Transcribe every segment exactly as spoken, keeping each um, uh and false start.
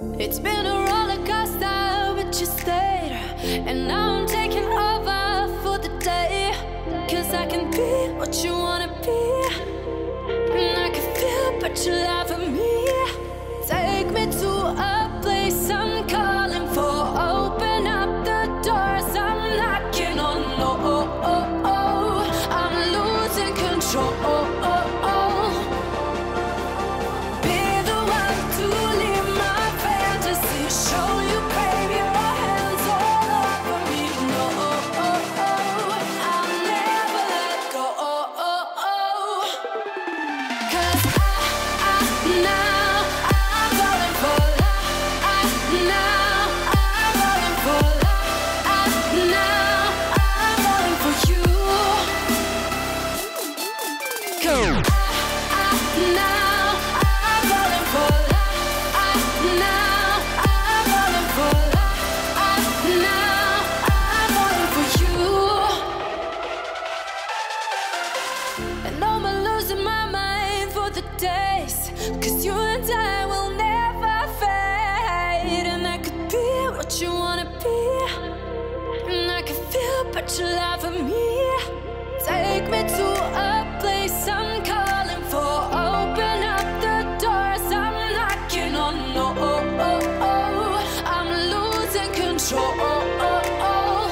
It's been a roller coaster, but you stayed. And now I'm taking over for the day. Cause I can be what you wanna be. And I can feel but you love me. Take me to a place I'm calling for. Open up the doors I'm knocking on. No, oh, oh, oh. I'm losing control. Oh, oh, oh. Be the one to leave my fantasy. Show you, baby, your hands all over me. No, oh, oh, oh. I'll never let go. Oh, oh, oh. Cause I, I, now I'm falling for love. I, now I'm falling for love. I, now I'm falling for you. Cool. I, I, now I'm falling for love. I, now I'm falling for love. I, now I'm falling for you. And I'm losing my mind for the days. Cause you and I will never fade. And I could be what you wanna be. And I can feel but you love me. Take me to a place I'm calling for. Open up the doors I'm knocking on. No, oh, oh, oh. I'm losing control. Oh, oh, oh.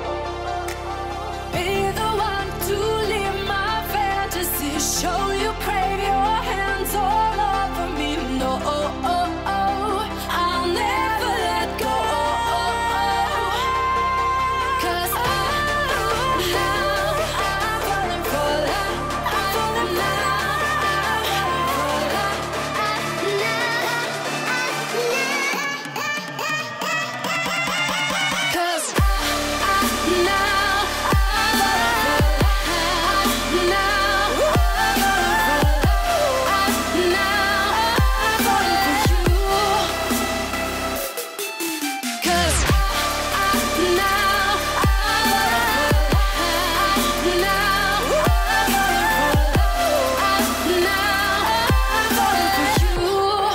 Be the one to leave my fantasy. Show you, crave your hands all over me. No, oh, oh, oh. I'll never let go. Oh, oh, oh. Cause I, now I'm falling for love. I'm falling now. I'm falling for love. Cause I, I, now I'm falling for love. Now I'm falling for love. Now I'm falling for you. Cause I, I, now I'm falling for love. Now I'm falling for love. Now I'm falling for you.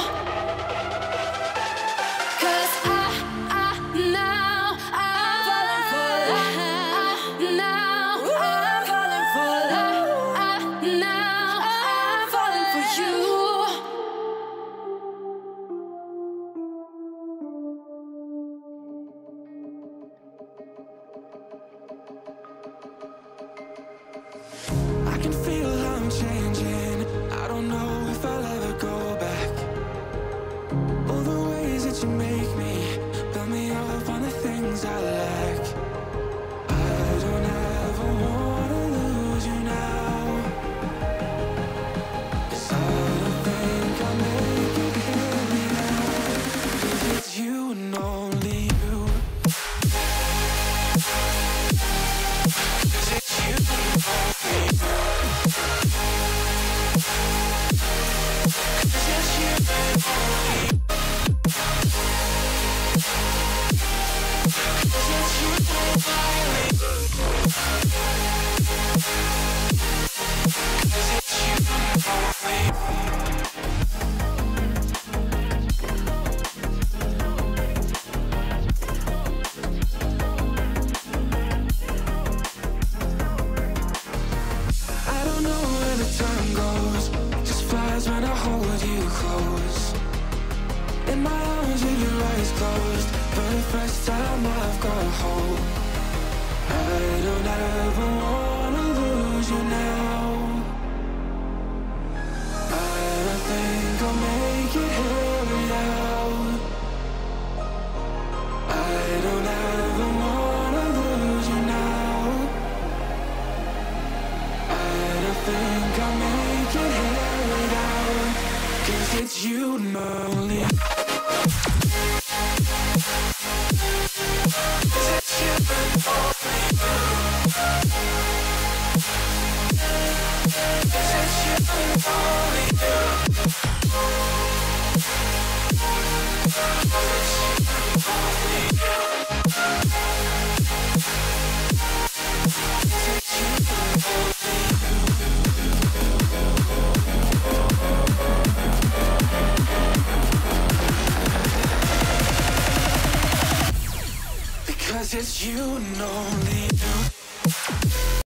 Cause I, I, now I'm falling for love. Now I'm falling for love. Now I'm falling for you. I can feel how I'm changing. I don't know if I'll ever go back. All the ways that you make me, build me up on the things I lack. I don't ever wanna lose you now. 'Cause I don't think I'll make it here now. 'Cause it's you and only you. 'Cause it's you and only you. 'Cause it's you and only you. 'Cause it's you and only you. 'Cause it's you and only you. I don't know where the time goes, just flies when I hold you close. In my arms with your eyes closed, for the first time I've got hope. I don't ever wanna lose you now. I don't think I'll make it here without. I don't ever wanna lose you now. I don't think I'll make it here without. 'Cause it's you and only. 'Cause it's you and only you. 'Cause it's you and only you. 'Cause it's you and only you. 'Cause it's you and only you. 'cause it's you and only you.